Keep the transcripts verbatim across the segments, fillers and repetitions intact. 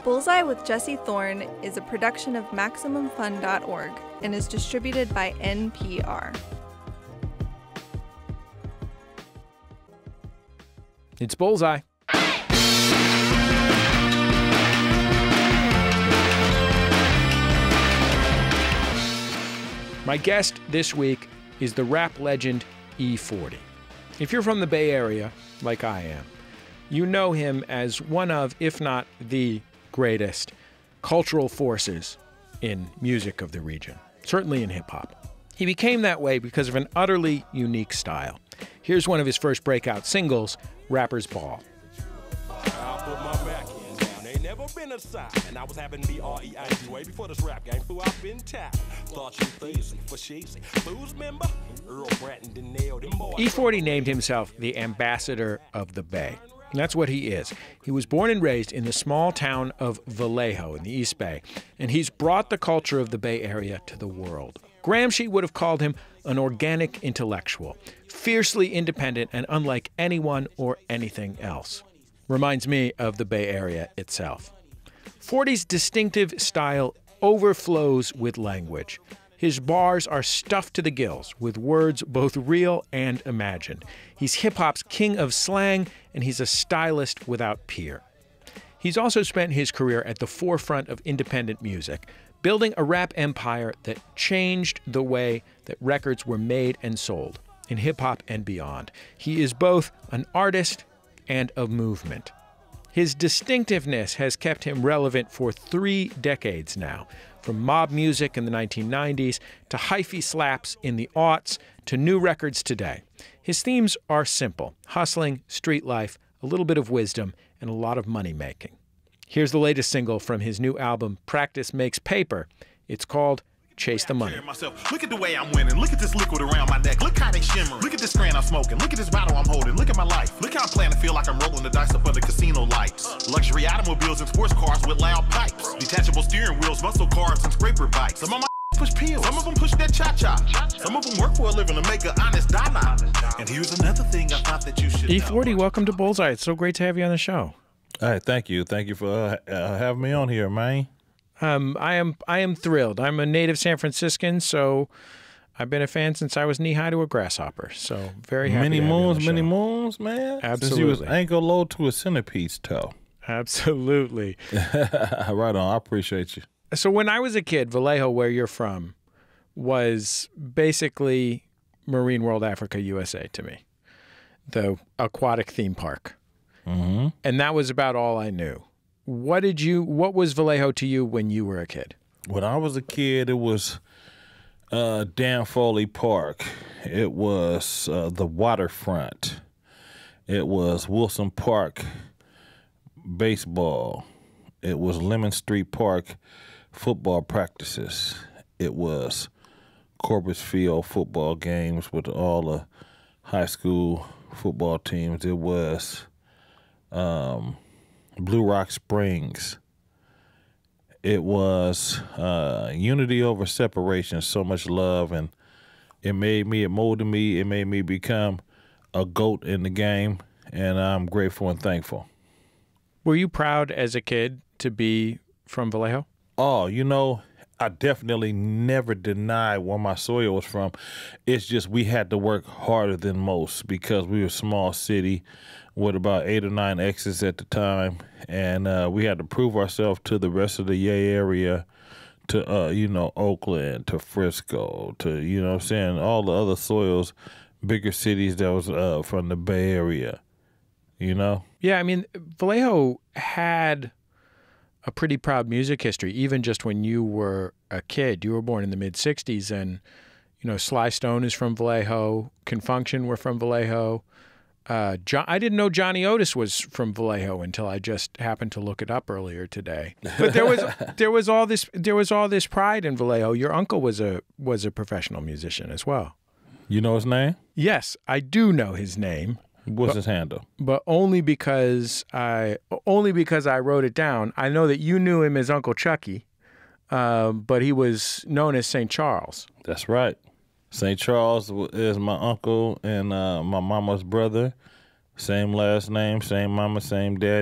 Bullseye with Jesse Thorn is a production of Maximum Fun dot org and is distributed by N P R. It's Bullseye. My guest this week is the rap legend E forty. If you're from the Bay Area, like I am, you know him as one of, if not the greatest cultural forces in music of the region, certainly in hip-hop. He became that way because of an utterly unique style. Here's one of his first breakout singles, Rapper's Ball. Been aside, and I was having B R E I G way before this rap game flew out in town. Thought you crazy for sheezy. Fools member? Earl Bratton done nailed him boy. E forty named himself the ambassador of the Bay. And that's what he is. He was born and raised in the small town of Vallejo in the East Bay, and he's brought the culture of the Bay Area to the world. Gramsci would have called him an organic intellectual, fiercely independent and unlike anyone or anything else. Reminds me of the Bay Area itself. forty's distinctive style overflows with language. His bars are stuffed to the gills with words both real and imagined. He's hip-hop's king of slang, and he's a stylist without peer. He's also spent his career at the forefront of independent music, building a rap empire that changed the way that records were made and sold, in hip-hop and beyond. He is both an artist and a movement. His distinctiveness has kept him relevant for three decades now, from mob music in the nineteen nineties to hyphy slaps in the aughts to new records today. His themes are simple: hustling, street life, a little bit of wisdom, and a lot of money making. Here's the latest single from his new album, Practice Makes Paper. It's called Chase the Money. Look at the way I'm winning. Look at this liquid around my neck. Look how they shimmer. Look at this strand I'm smoking. Look at this bottle I'm holding. Look at my life. Look how I'm playing to feel like I'm rolling the dice up under casino lights. Luxury automobiles and sports cars with loud pipes. Detachable steering wheels, muscle cars, and scraper bikes. Some of my push pills. Some of them push that cha-cha. Some of them work for a living to make an honest dollar. And here's another thing I thought that you should know. E forty, welcome to Bullseye. It's so great to have you on the show. All right, thank you. Thank you for uh, uh, having me on here, man. Um, I am I am thrilled. I'm a native San Franciscan, so I've been a fan since I was knee-high to a grasshopper. So very happy Many to have you on moons, the many show. moons, man. Absolutely. Since you was ankle low to a centipede's toe. Absolutely. Right on. I appreciate you. So when I was a kid, Vallejo, where you're from, was basically Marine World Africa U S A to me, the aquatic theme park. Mm-hmm. And that was about all I knew. What did you? What was Vallejo to you when you were a kid? When I was a kid, it was uh, Dan Foley Park. It was uh, the waterfront. It was Wilson Park baseball. It was Lemon Street Park football practices. It was Corpus Field football games with all the high school football teams. It was um, Blue Rock Springs. It was uh, unity over separation, so much love, and it made me, it molded me, it made me become a GOAT in the game, and I'm grateful and thankful. Were you proud as a kid to be from Vallejo? Oh, you know, I definitely never denied where my soil was from. It's just we had to work harder than most because we were a small city with about eight or nine exits at the time, and uh, we had to prove ourselves to the rest of the Yay area, to, uh, you know, Oakland, to Frisco, to, you know what I'm saying, all the other soils, bigger cities that was uh, from the Bay Area, you know? Yeah, I mean, Vallejo had a pretty proud music history, even just when you were a kid. You were born in the mid sixties, and, you know, Sly Stone is from Vallejo, Confunction were from Vallejo. Uh, John, I didn't know Johnny Otis was from Vallejo until I just happened to look it up earlier today. But there was there was all this there was all this pride in Vallejo. Your uncle was a was a professional musician as well. You know his name? Yes, I do know his name. What's but, his handle? But only because I only because I wrote it down. I know that you knew him as Uncle Chuckie, uh, but he was known as Saint Charles. That's right. Saint Charles is my uncle and uh, my mama's brother. Same last name, same mama, same daddy.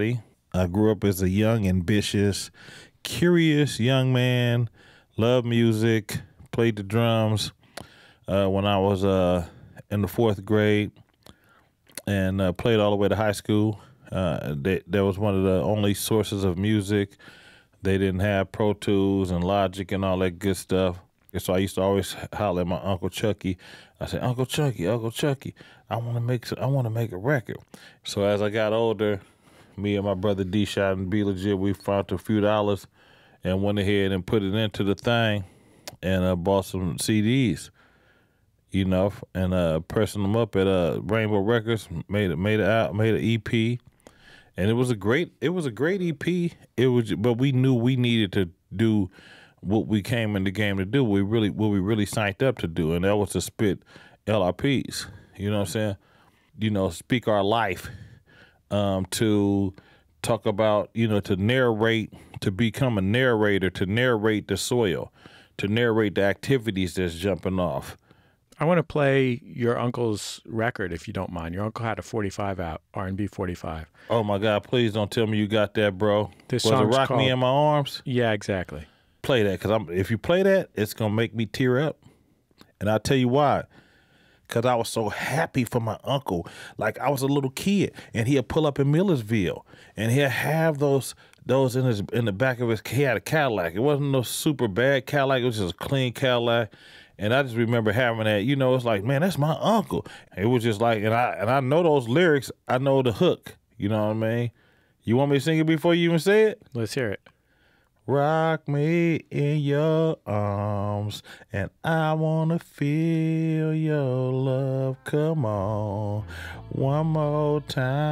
I grew up as a young, ambitious, curious young man, loved music, played the drums uh, when I was uh, in the fourth grade, and uh, played all the way to high school. Uh, they, that was one of the only sources of music. They didn't have Pro Tools and Logic and all that good stuff. And so I used to always holler at my Uncle Chuckie. I said, Uncle Chuckie, Uncle Chuckie, I want to make I want to make a record. So as I got older, me and my brother D-Shot and B Legit, we found a few dollars and went ahead and put it into the thing and uh, bought some C Ds, you know, and uh, pressing them up at uh, Rainbow Records, made it made it out, made an E P, and it was a great it was a great E P. It was, but we knew we needed to do what we came in the game to do. We really what we really signed up to do, and that was to spit L R Ps. You know what I'm saying? You know, speak our life. Um, to talk about, you know, to narrate, to become a narrator, to narrate the soil, to narrate the activities that's jumping off. I want to play your uncle's record, if you don't mind. Your uncle had a forty-five out, R and B forty-five. Oh, my God, please don't tell me you got that, bro. This Was song's it Rock called... Me in My Arms? Yeah, exactly. Play that, because if you play that, it's going to make me tear up. And I'll tell you why. Because I was so happy for my uncle. Like, I was a little kid, and he'd pull up in Millersville, and he'd have those those in his in the back of his, he had a Cadillac. It wasn't no super bad Cadillac. It was just a clean Cadillac. And I just remember having that, you know, it's like, man, that's my uncle. It was just like, and I and I know those lyrics. I know the hook. You know what I mean? You want me to sing it before you even say it? Let's hear it. Rock me in your arms, and I wanna feel your love. Come on, one more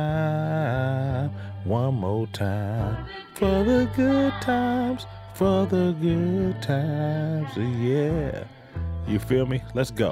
time, one more time, for the good times, for the good times, yeah. You feel me? Let's go.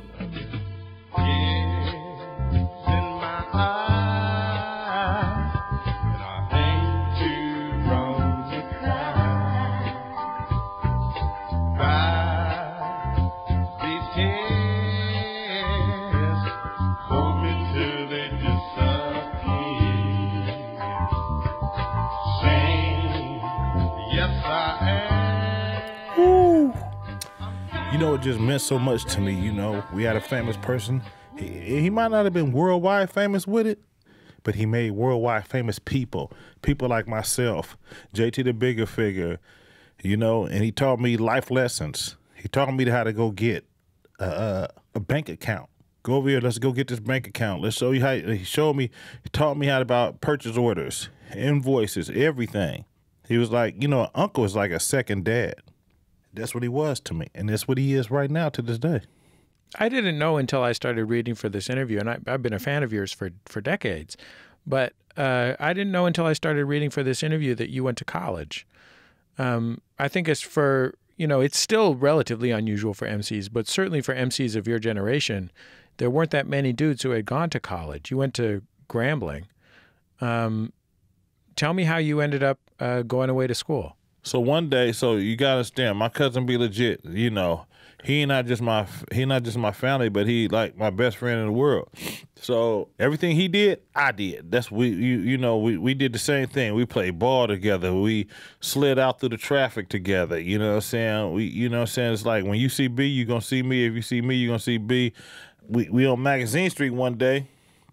You know, it just meant so much to me. You know, we had a famous person. He, he might not have been worldwide famous with it, but he made worldwide famous people. People like myself, J T the Bigger Figure, you know, and he taught me life lessons. He taught me how to go get a, a, a bank account. Go over here, let's go get this bank account. Let's show you how, he showed me, he taught me how about purchase orders, invoices, everything. He was like, you know, uncle is like a second dad. That's what he was to me, and that's what he is right now to this day. I didn't know until I started reading for this interview, and I, I've been a fan of yours for, for decades, but uh, I didn't know until I started reading for this interview that you went to college. Um, I think it's for, you know, it's still relatively unusual for M Cs, but certainly for M Cs of your generation, there weren't that many dudes who had gone to college. You went to Grambling. Um, tell me how you ended up uh, going away to school. So one day, so you gotta understand, my cousin be legit. You know, he not just my he not just my family, but he like my best friend in the world. So everything he did, I did. That's we you you know we we did the same thing. We played ball together. We slid out through the traffic together. You know what I'm saying? We you know what I'm saying? It's like when you see B, you gonna see me. If you see me, you gonna see B. We we on Magazine Street one day,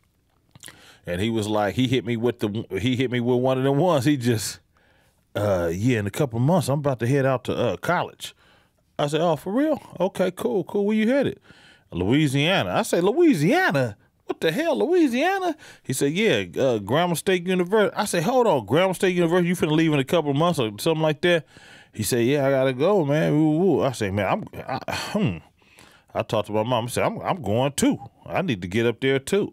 and he was like, he hit me with the he hit me with one of them ones. He just. Uh, yeah, in a couple of months, I'm about to head out to uh, college. I said, oh, for real? Okay, cool, cool. Where you headed? Louisiana. I said, Louisiana? What the hell, Louisiana? He said, yeah, uh, Grambling State University. I said, hold on, Grambling State University, you finna leave in a couple of months or something like that? He said, yeah, I gotta go, man. Ooh, ooh. I said, man, I'm, I, hmm. I talked to my mom. I said, I'm, I'm going too. I need to get up there too.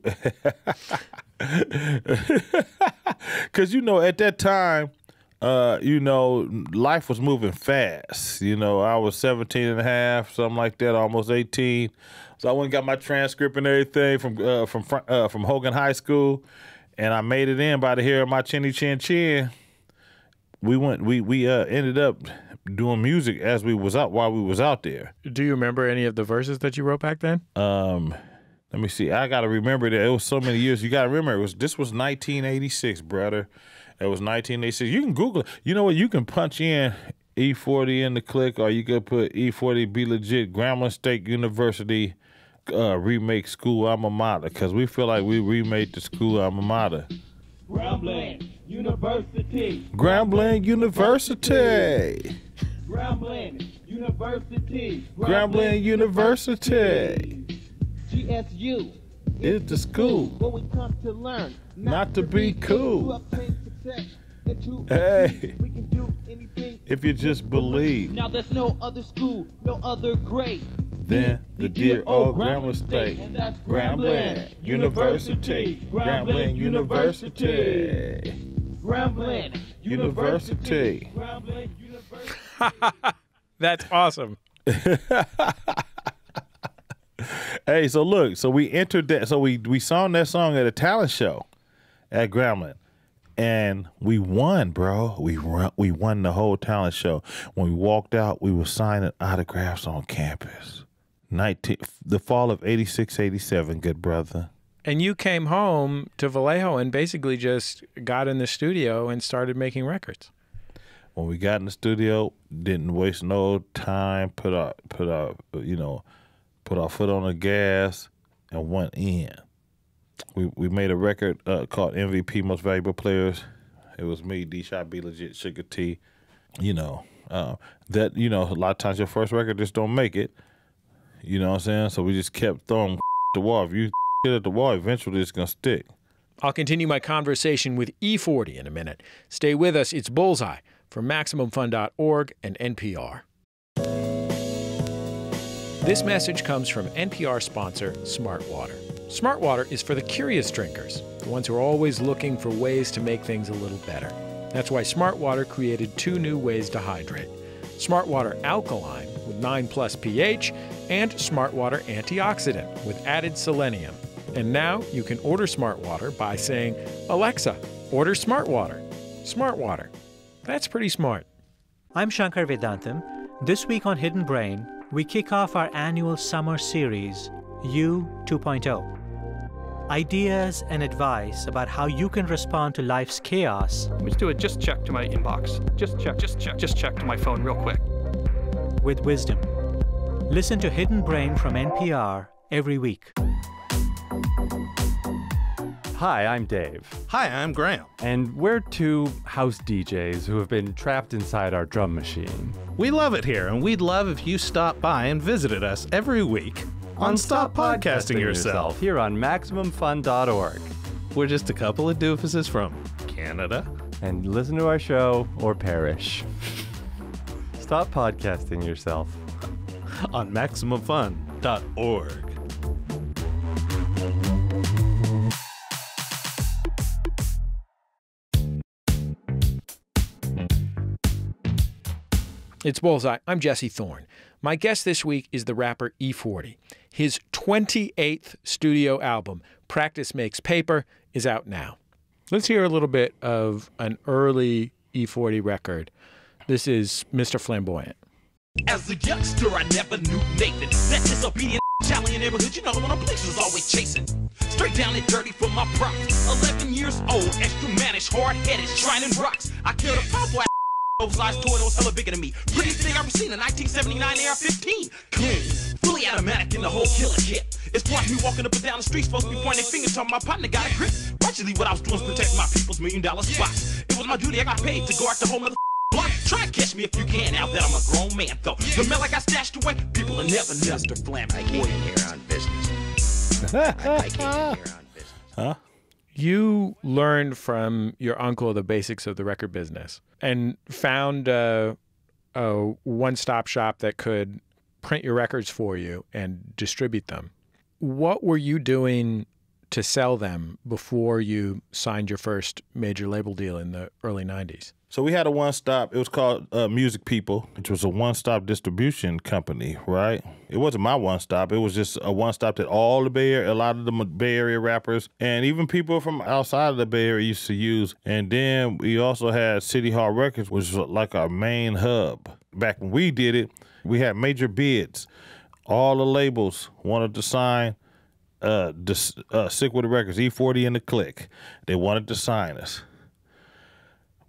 Because, you know, at that time, Uh, you know, life was moving fast. You know, I was seventeen and a half, something like that, almost eighteen. So I went and got my transcript and everything from uh, from uh, from Hogan High School, and I made it in by the hair of my chinny chin chin. We went, we we uh, ended up doing music as we was out while we was out there. Do you remember any of the verses that you wrote back then? Um, let me see. I gotta remember that it was so many years. You gotta remember it was this was nineteen eighty-six, brother. It was nineteen eighty-six. You can Google it. You know what? You can punch in E forty in the click, or you could put E forty Be Legit, Grambling State University uh, remake school alma mater, because we feel like we remade the school alma mater. Grambling University. Grambling University. Grambling University. Grambling University. G S U is the school where we come to learn, not to be cool. Hey, we can do anything if you just believe. Now there's no other school, no other grade Then the dear old Grambling State, Grambling University, Grambling University, Grambling University. Grambling University. That's awesome. Hey, so look, so we entered that, so we we sung that song at a talent show at Grambling, and we won, bro. We run, we won the whole talent show. When we walked out, we were signing autographs on campus. nineteen the fall of eighty-six, eighty-seven, good brother. And you came home to Vallejo and basically just got in the studio and started making records. When we got in the studio, didn't waste no time, put our put our you know, put our foot on the gas and went in. We we made a record uh, called M V P, Most Valuable Players. It was me, D-Shot, Be Legit, Sugar T. You know, uh, that, you know, a lot of times your first record just don't make it. You know what I'm saying? So we just kept throwing at the wall. If you hit at the wall, eventually it's going to stick. I'll continue my conversation with E forty in a minute. Stay with us. It's Bullseye from Maximum Fun dot org and N P R. This message comes from N P R sponsor Smart Water. Smart Water is for the curious drinkers, the ones who are always looking for ways to make things a little better. That's why Smart Water created two new ways to hydrate. Smart Water Alkaline with nine plus pH and Smart Water Antioxidant with added selenium. And now you can order Smart Water by saying, Alexa, order Smart Water. Smart Water. That's pretty smart. I'm Shankar Vedantam. This week on Hidden Brain, we kick off our annual summer series, You two point oh. Ideas and advice about how you can respond to life's chaos. Let me just do a just check to my inbox. Just check, just check, just check to my phone real quick. With wisdom. Listen to Hidden Brain from N P R every week. Hi, I'm Dave. Hi, I'm Graham. And we're two house D Js who have been trapped inside our drum machine. We love it here, and we'd love if you stopped by and visited us every week on Stop Podcasting Yourself here on Maximum Fun dot org. We're just a couple of doofuses from Canada. And listen to our show or perish. Stop podcasting yourself on Maximum Fun dot org. It's Bullseye. I'm Jesse Thorn. My guest this week is the rapper E forty. His twenty-eighth studio album, Practice Makes Paper, is out now. Let's hear a little bit of an early E forty record. This is Mister Flamboyant. As a youngster, I never knew Nathan. That disobedient Italian neighborhood, you know the one on police was always chasing. Straight down and dirty from my props. eleven years old, extra mannish, hard-headed, shining rocks. I killed a pop boy. Those eyes toward was hella bigger than me. Prettiest thing I've ever seen, a nineteen seventy-nine A R fifteen. Clean, fully automatic in the whole killer kit. It's watch me walking up and down the street, supposed to be pointing fingers, talking my partner got a grip. Actually, what I was doing was protecting my people's million dollar spots. It was my duty, I got paid to guard the whole mother block. Try and catch me if you can, now that I'm a grown man, though. The mail I got stashed away, people will never know. Mister Flam, I came in here on business. I, I came in here on business. Huh? You learned from your uncle the basics of the record business and found a, a one-stop shop that could print your records for you and distribute them. What were you doing to sell them before you signed your first major label deal in the early nineties? So we had a one-stop, it was called uh, Music People, which was a one-stop distribution company, right? It wasn't my one-stop, it was just a one-stop that all the Bay Area, a lot of the Bay Area rappers, and even people from outside of the Bay Area used to use. And then we also had City Hall Records, which was like our main hub. Back when we did it, we had major bids. All the labels wanted to sign uh, this, uh, Sick With The Records, E forty and the Click. They wanted to sign us.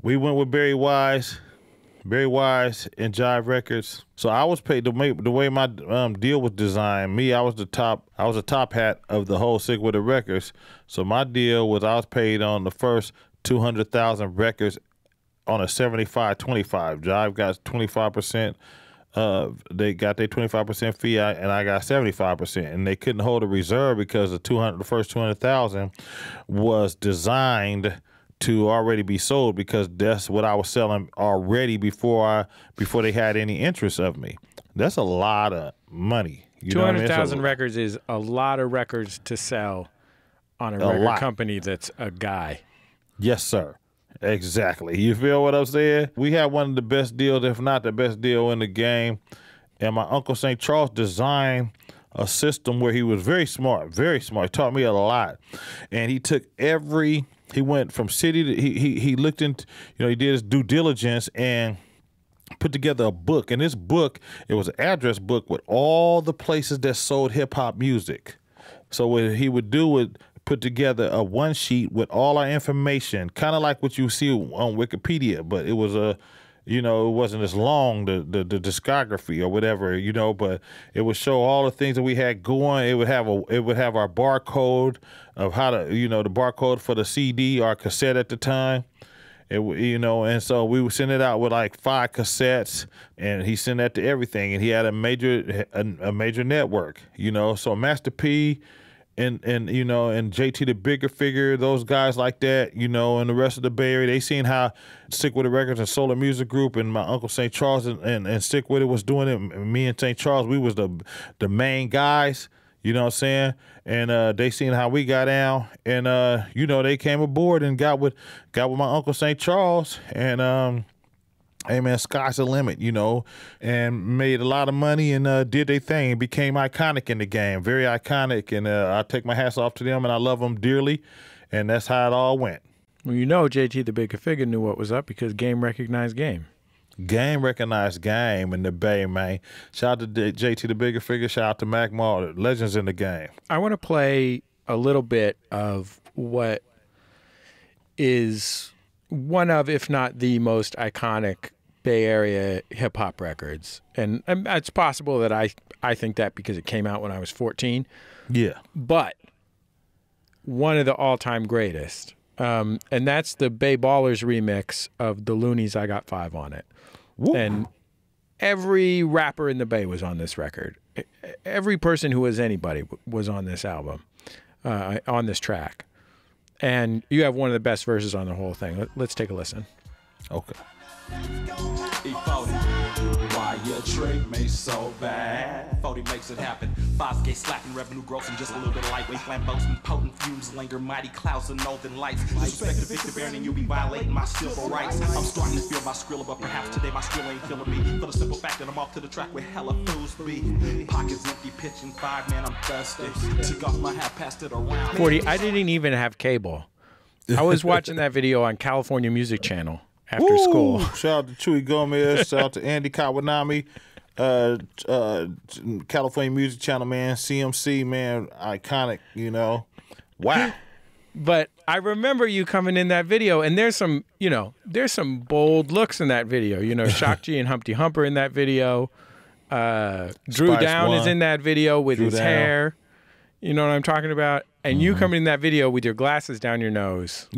we went with Barry Wise, Barry Wise and Jive Records. So I was paid the way, the way my um, deal was designed. Me, I was the top. I was the top hat of the whole Sick With It records. So my deal was I was paid on the first two hundred thousand records on a seventy-five twenty-five. Jive got twenty-five percent. Uh, they got their twenty-five percent fee, and I got seventy-five percent. And they couldn't hold a reserve because the two hundred, the first two hundred thousand was designed to already be sold, because that's what I was selling already before I before they had any interest of me. That's a lot of money. Two hundred thousand records is a lot of records to sell on a, a record lot. company that's a guy. Yes, sir. Exactly. You feel what I'm saying? We had one of the best deals, if not the best deal in the game. And my Uncle Saint Charles designed a system where he was very smart, very smart. He taught me a lot. And he took every, he went from city to, he, he, he looked into, you know, he did his due diligence and put together a book. And this book, it was an address book with all the places that sold hip hop music. So what he would do would put together a one sheet with all our information, kind of like what you see on Wikipedia, but it was a, you know, it wasn't as long, the, the the discography or whatever, you know, but it would show all the things that we had going. It would have a, it would have our barcode of how to, you know, the barcode for the C D or cassette at the time. It, you know, and so we would send it out with like five cassettes, and he sent that to everything, and he had a major a, a major network, you know, so Master P. And, and you know, and J T the Bigger Figure, those guys like that, you know, and the rest of the Bay Area, they seen how Sick With It Records and Solar Music Group and my Uncle Saint Charles and, and, and Sick With It was doing it. And me and Saint Charles, we was the the main guys, you know what I'm saying? And uh, they seen how we got down, and uh, you know, they came aboard and got with got with my Uncle Saint Charles, and um, hey man, sky's the limit, you know, and made a lot of money and uh, did their thing. It became iconic in the game, very iconic. And uh, I take my hats off to them, and I love them dearly. And that's how it all went. Well, you know, J T the Bigger Figure knew what was up because game recognized game. Game recognized game in the Bay, man. Shout out to J T the Bigger Figure. Shout out to Mac Mall, legends in the game. I want to play a little bit of what is one of, if not the most iconic Bay Area hip hop records, and, and it's possible that I I think that because it came out when I was fourteen. Yeah, but one of the all time greatest, um, and that's the Bay Ballers remix of the Loonies. I Got Five on it, Woo. And every rapper in the Bay was on this record. Every person who was anybody was on this album, uh, on this track, and you have one of the best verses on the whole thing. Let, let's take a listen. Okay. E forty, why your trick me so bad? forty makes it happen. five K slacking, revenue gross, and just a little bit of lightweight flambeaus and potent fumes linger, mighty clouds of northern lights. Disrespect to Victor Baron, and you'll be violating my civil rights. I'm starting to feel my skrilla, but perhaps today my skrill ain't feeling me. For the simple fact that I'm off to the track where hella fools be. Pockets empty, pitching five, man, I'm thirsty. Took off my hat, passed it around. forty, I didn't even have cable. I was watching that video on California Music Channel after Woo! school. Shout out to Chewy Gomez. Shout out to Andy Kawanami. Uh, uh, California Music Channel, man. C M C, man. Iconic, you know. Wow. But I remember you coming in that video, and there's some, you know, there's some bold looks in that video. You know, Shock G and Humpty Humper in that video. Uh, Drew Spice Down One. is in that video with Drew his Down. hair. You know what I'm talking about? And mm-hmm. you coming in that video with your glasses down your nose.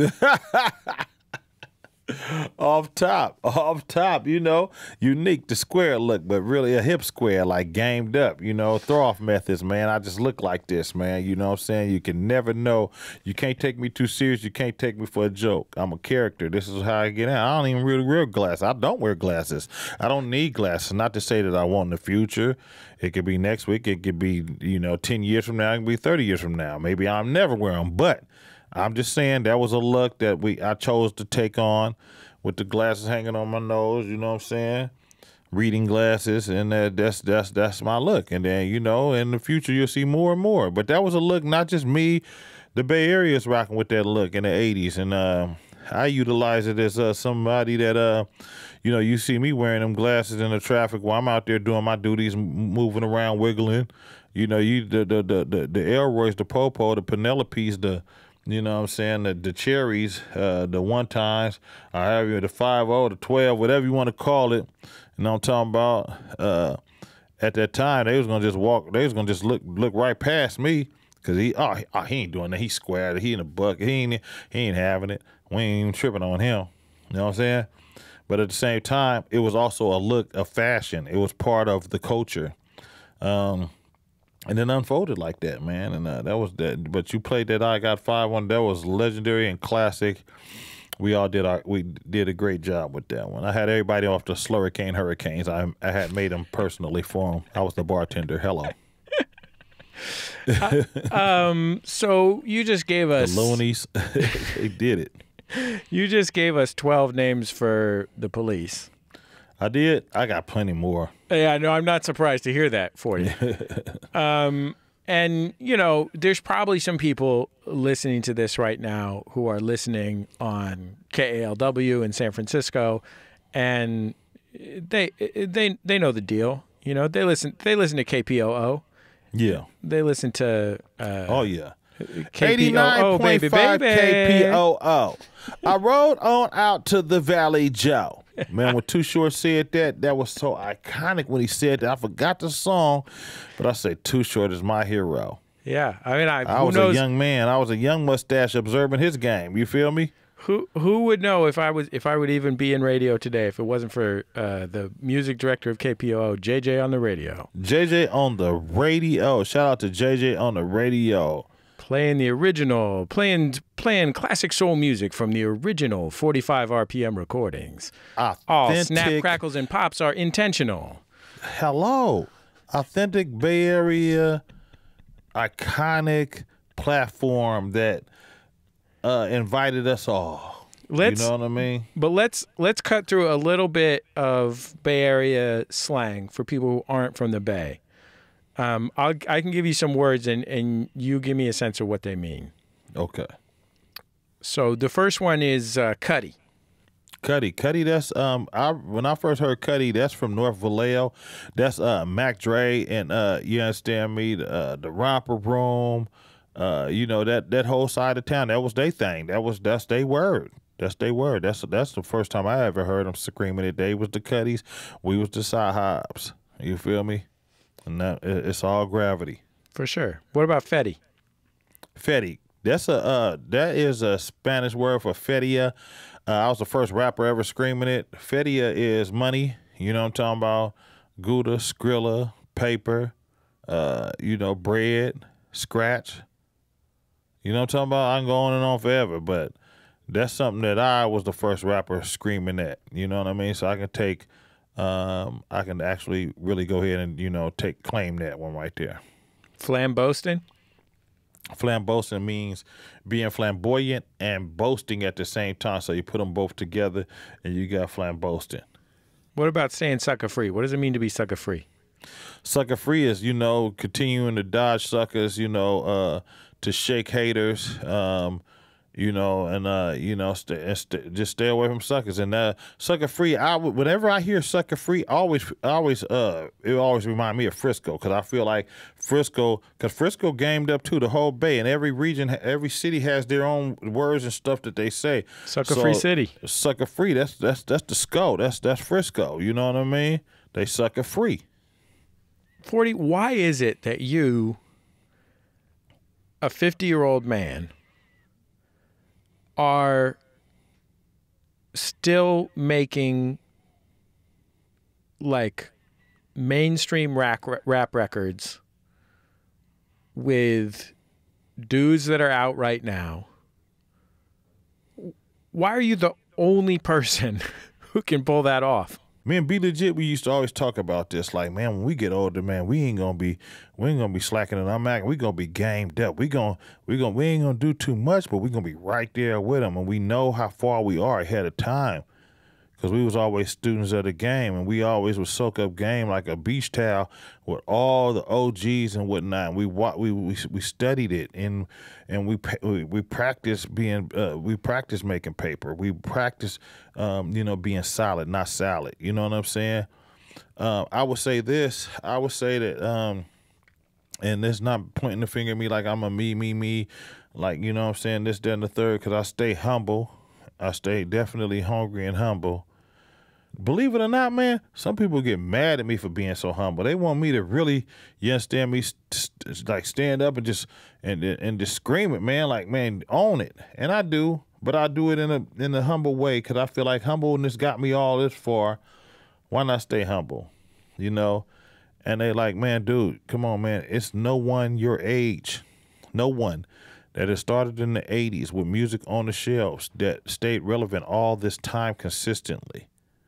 Off top, off top, you know, unique, the square look, but really a hip square, like gamed up, you know, throw off methods, man. I just look like this, man. You know what I'm saying? You can never know. You can't take me too serious. You can't take me for a joke. I'm a character. This is how I get out. I don't even really wear glasses. I don't wear glasses. I don't need glasses. Not to say that I want in the future. It could be next week. It could be, you know, ten years from now. It could be thirty years from now. Maybe I'll never wear them, but I'm just saying that was a look that we I chose to take on with the glasses hanging on my nose, you know what I'm saying? Reading glasses, and uh, that's that's that's my look. And then, you know, in the future you'll see more and more. But that was a look, not just me. The Bay Area is rocking with that look in the eighties, and uh, I utilize it as uh, somebody that, uh, you know, you see me wearing them glasses in the traffic while I'm out there doing my duties, moving around, wiggling. You know, you the the the the, the Elroys, the Popo, the Penelopes, the You know what I'm saying? The, the cherries, uh, the one times, I have you the five oh, the twelve, whatever you want to call it. You know what I'm talking about? Uh, at that time, they was gonna just walk. They was gonna just look look right past me because he oh, he oh he ain't doing that. He squared. He in a bucket. He ain't he ain't having it. We ain't even tripping on him. You know what I'm saying? But at the same time, it was also a look of fashion. It was part of the culture. Um, And then unfolded like that, man. And uh, that was that. But you played that I Got Five one. That was legendary and classic. We all did our we did a great job with that one. I had everybody off the Slurricane Hurricanes. I I had made them personally for them. I was the bartender. Hello. uh, um. So you just gave us the loonies. They did it. You just gave us twelve names for the police. I did. I got plenty more. Yeah, no, I'm not surprised to hear that for you. um, and, you know, there's probably some people listening to this right now who are listening on K A L W in San Francisco, and they they they know the deal. You know, they listen they listen to K P O O. Yeah. They listen to uh, oh yeah. K P O O, baby, baby. K P O O. I rode on out to the Vallejo. Man, when Too Short said that, that was so iconic when he said that. I forgot the song, but I say Too Short is my hero. Yeah, I mean, I, I who was knows? a young man. I was a young mustache observing his game. You feel me? Who who would know if I was if I would even be in radio today if it wasn't for uh, the music director of K P O O, J J on the radio. J J on the radio. Shout out to J J on the radio. Playing the original, playing playing classic soul music from the original forty-five R P M recordings. Authentic. All snap, crackles, and pops are intentional. Hello. Authentic Bay Area, iconic platform that uh, invited us all. Let's, you know what I mean? But let's let's cut through a little bit of Bay Area slang for people who aren't from the Bay. Um, I'll, I can give you some words, and, and you give me a sense of what they mean. Okay. So the first one is uh, Cuddy. Cuddy, Cuddy. That's um. I when I first heard Cuddy, that's from North Vallejo. That's uh Mac Dre and uh you understand me the uh, the romper room, uh you know that that whole side of town. That was their thing. That was that's their word. That's their word. That's that's the first time I ever heard them screaming it. They was the Cuddies. We was the Sahibs. You feel me? And that, it's all gravity. For sure. What about Fetty? Fetty. That's a uh, that is a Spanish word for feria. Uh, I was the first rapper ever screaming it. Feria is money. You know what I'm talking about? Gouda, Skrilla, paper, uh, you know, bread, scratch. You know what I'm talking about? I can go on and on forever, but that's something that I was the first rapper screaming at. You know what I mean? So I can take Um, I can actually really go ahead and, you know, take claim that one right there. Flamboasting? Flamboasting means being flamboyant and boasting at the same time. So you put them both together and you got flamboasting. What about saying sucker free? What does it mean to be sucker free? Sucker free is, you know, continuing to dodge suckers, you know, uh, to shake haters, um, you know, and, uh, you know, st- st- just stay away from suckers. And uh, sucker free, I w- whenever I hear sucker free, I always, always, uh, it always remind me of Frisco, because I feel like Frisco, because Frisco gamed up too, the whole Bay, and every region, every city has their own words and stuff that they say. Sucker so, free city. Sucker free, that's that's that's the SCO, that's that's Frisco. You know what I mean? They sucker free. forty, why is it that you, a fifty-year-old man, are still making like mainstream rap, rap records with dudes that are out right now? Why are you the only person who can pull that off? Me and Be Legit, we used to always talk about this. Like, man, when we get older, man, we ain't gonna be, we ain't gonna be slacking in our mac. We gonna be gamed up. We gonna, we gonna, we ain't gonna do too much, but we gonna be right there with them, and we know how far we are ahead of time, because we was always students of the game, and we always would soak up game like a beach towel with all the O Gs and whatnot. We we we we studied it, and and we we, we practiced being, uh, we practiced making paper. We practiced, um, you know, being solid, not salad. You know what I'm saying? Uh, I would say this. I would say that, um, and it's not pointing the finger at me like I'm a me, me, me. like, you know what I'm saying, this, that, and the third, because I stay humble. I stay definitely hungry and humble. Believe it or not, man, some people get mad at me for being so humble. They want me to really, you understand me, st- like stand up and just and and just scream it, man, like, man, own it. And I do, but I do it in a in a humble way because I feel like humbleness got me all this far. Why not stay humble, you know? And they like, man, dude, come on, man. It's no one your age, no one that has started in the eighties with music on the shelves that stayed relevant all this time consistently.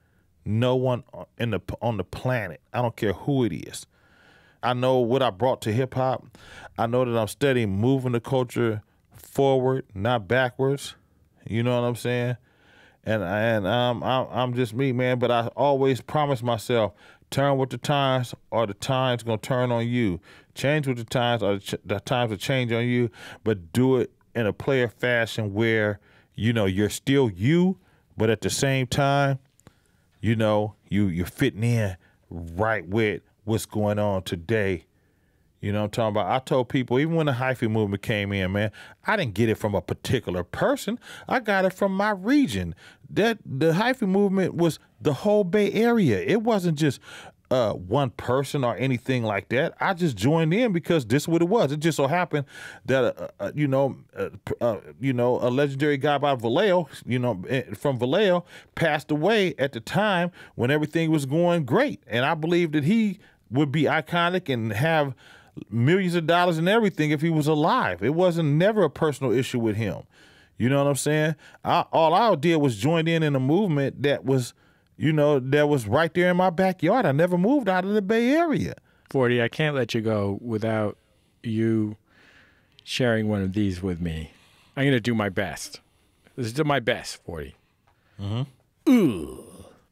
No one in the on the planet. I don't care who it is. I know what I brought to hip hop. I know that I'm steady moving the culture forward, not backwards. You know what I'm saying? And and um, I'm I'm just me, man. But I always promise myself, turn with the times, or the times gonna turn on you. Change with the times, or the, ch- the times will change on you. But do it in a player fashion where you know you're still you, but at the same time, you know, you, you're fitting in right with what's going on today. You know what I'm talking about? I told people, even when the hyphy movement came in, man, I didn't get it from a particular person. I got it from my region. That the hyphy movement was the whole Bay Area. It wasn't just uh, one person or anything like that. I just joined in because this is what it was. It just so happened that, uh, uh, you know, uh, uh, you know, a legendary guy by Vallejo, you know, from Vallejo, passed away at the time when everything was going great. And I believe that he would be iconic and have millions of dollars and everything if he was alive. It wasn't never a personal issue with him. You know what I'm saying? I, all I did was join in in a movement that was, you know, that was right there in my backyard. I never moved out of the Bay Area. forty, I can't let you go without you sharing one of these with me. I'm going to do my best. This is my best, forty. Mm-hmm. Ooh.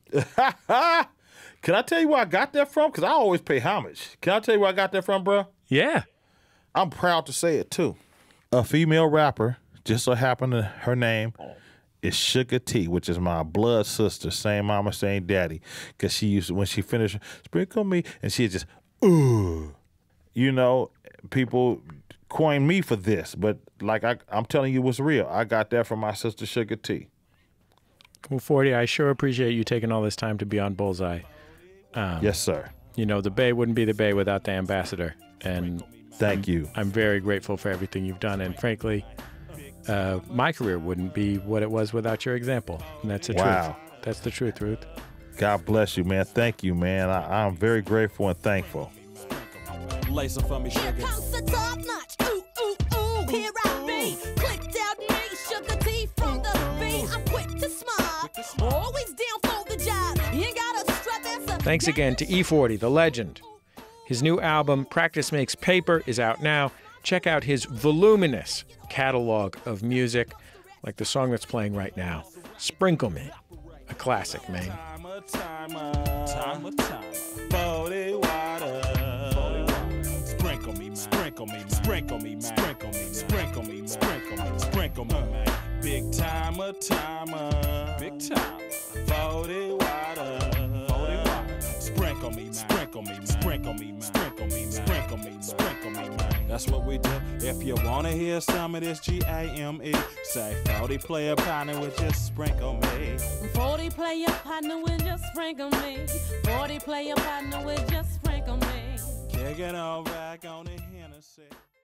Can I tell you where I got that from? Because I always pay homage. Can I tell you where I got that from, bro? Yeah. I'm proud to say it, too. A female rapper, just so happened to her name is Sugar T, which is my blood sister, same mama, same daddy. Because she used to, when she finished, sprinkle me, and she just, ooh. You know, people coin me for this, but like I, I'm telling you what's real. I got that from my sister, Sugar T. Well, forty, I sure appreciate you taking all this time to be on Bullseye. Um, yes, sir. You know, the Bay wouldn't be the Bay without the ambassador. And thank I'm, you. I'm very grateful for everything you've done. And frankly, uh, my career wouldn't be what it was without your example. And that's the wow. truth. That's the truth, Ruth. God bless you, man. Thank you, man. I, I'm very grateful and thankful. Laser for me, sugar. Here comes the top notch. Ooh, ooh, ooh. Here I be. Clicked out me, Sugar T from the B. I'm quick to smile. Always down for the job. You ain't gotta strut that. Thanks again to E forty, the legend. His new album, Practice Makes Paper, is out now. Check out his voluminous catalog of music, like the song that's playing right now, Sprinkle Me, a classic, man. Time of time, forty water. Sprinkle me, man. Sprinkle me, man. Sprinkle me, man. Sprinkle me, man. Sprinkle me, man. Sprinkle me, sprinkle me, man. Big timer, timer. Big timer. forty water. forty water. Sprinkle me, man. Sprinkle me, man. Sprinkle me, man. Sprinkle me, man. Sprinkle me, man. Sprinkle me, man. That's what we do. If you wanna hear some of this G A M E, say forty player partner with just sprinkle me. forty player partner with just sprinkle me. forty player partner with just sprinkle me. Kick it on back on the Hennessy.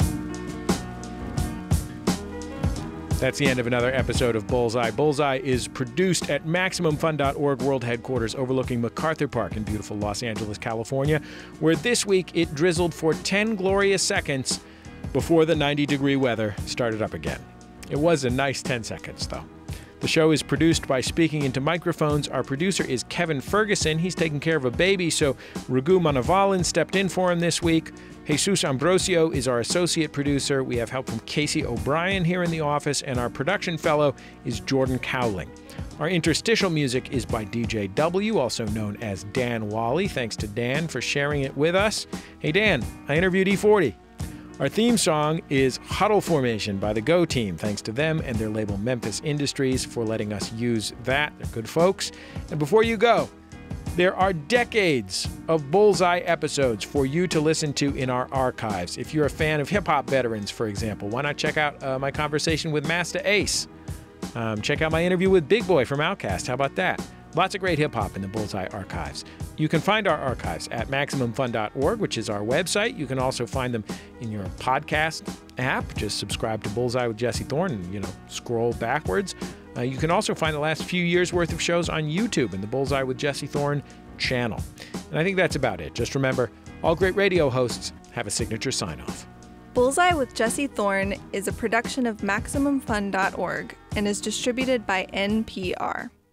That's the end of another episode of Bullseye. Bullseye is produced at maximum fun dot org World Headquarters overlooking MacArthur Park in beautiful Los Angeles, California, where this week it drizzled for ten glorious seconds before the ninety degree weather started up again. It was a nice ten seconds, though. The show is produced by Speaking Into Microphones. Our producer is Kevin Ferguson. He's taking care of a baby, so Raghu Manavalan stepped in for him this week. Jesus Ambrosio is our associate producer. We have help from Casey O'Brien here in the office, and our production fellow is Jordan Cowling. Our interstitial music is by D J W, also known as Dan Wally. Thanks to Dan for sharing it with us. Hey, Dan, I interviewed E forty. Our theme song is Huddle Formation by the Go Team. Thanks to them and their label Memphis Industries for letting us use that. They're good folks. And before you go, There are decades of Bullseye episodes for you to listen to in our archives. If you're a fan of hip-hop veterans, for example, why not check out uh, my conversation with Master Ace? Um, check out my interview with Big Boy from Outkast. How about that? Lots of great hip-hop in the Bullseye archives. You can find our archives at maximum fun dot org, which is our website. You can also find them in your podcast app. Just subscribe to Bullseye with Jesse Thorn and, you know, scroll backwards. Uh, you can also find the last few years' worth of shows on YouTube in the Bullseye with Jesse Thorn channel. And I think that's about it. Just remember, all great radio hosts have a signature sign-off. Bullseye with Jesse Thorn is a production of maximum fun dot org and is distributed by N P R.